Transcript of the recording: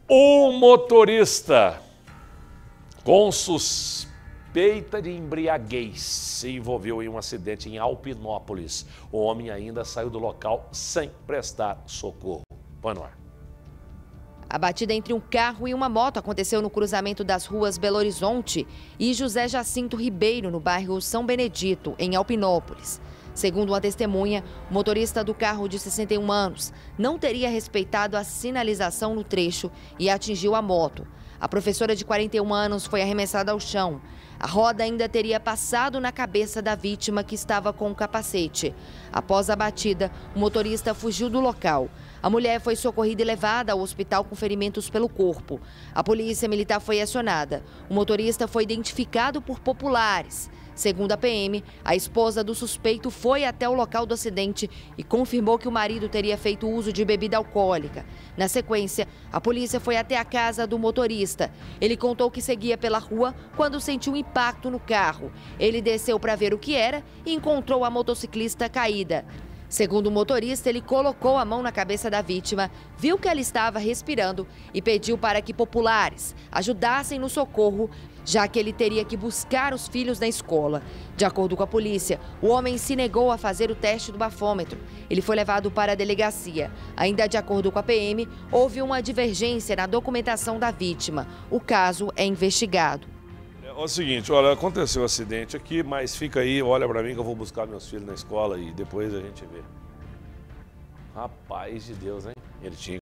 Um motorista com suspeita de embriaguez se envolveu em um acidente em Alpinópolis. O homem ainda saiu do local sem prestar socorro. Põe no ar. A batida entre um carro e uma moto aconteceu no cruzamento das ruas Belo Horizonte e José Jacinto Ribeiro, no bairro São Benedito, em Alpinópolis. Segundo uma testemunha, o motorista do carro de 61 anos não teria respeitado a sinalização no trecho e atingiu a moto. A professora de 41 anos foi arremessada ao chão. A roda ainda teria passado na cabeça da vítima, que estava com o capacete. Após a batida, o motorista fugiu do local. A mulher foi socorrida e levada ao hospital com ferimentos pelo corpo. A polícia militar foi acionada. O motorista foi identificado por populares. Segundo a PM, a esposa do suspeito foi até o local do acidente e confirmou que o marido teria feito uso de bebida alcoólica. Na sequência, a polícia foi até a casa do motorista. Ele contou que seguia pela rua quando sentiu um impacto no carro. Ele desceu para ver o que era e encontrou a motociclista caída. Segundo o motorista, ele colocou a mão na cabeça da vítima, viu que ela estava respirando e pediu para que populares ajudassem no socorro, já que ele teria que buscar os filhos na escola. De acordo com a polícia, o homem se negou a fazer o teste do bafômetro. Ele foi levado para a delegacia. Ainda de acordo com a PM, houve uma divergência na documentação da vítima. O caso é investigado. É o seguinte, olha, aconteceu um acidente aqui, mas fica aí, olha pra mim que eu vou buscar meus filhos na escola e depois a gente vê. Rapaz de Deus, hein? Ele tinha